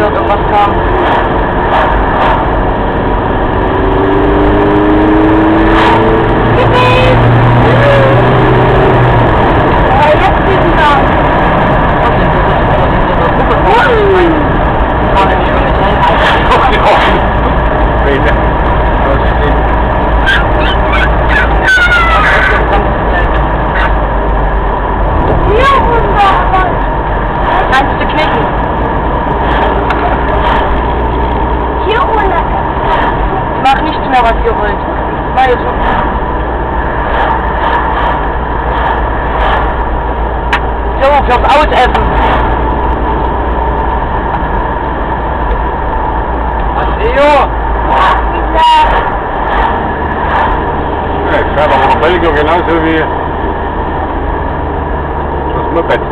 noch irgendwas kam. Kannst du knicken? Hier ohne. Ich mach nichts mehr, was ihr wollt. Weil so. So, fürs Ausessen. Theo! Ja, ich schreibe aber Belgier genauso wie das Moped.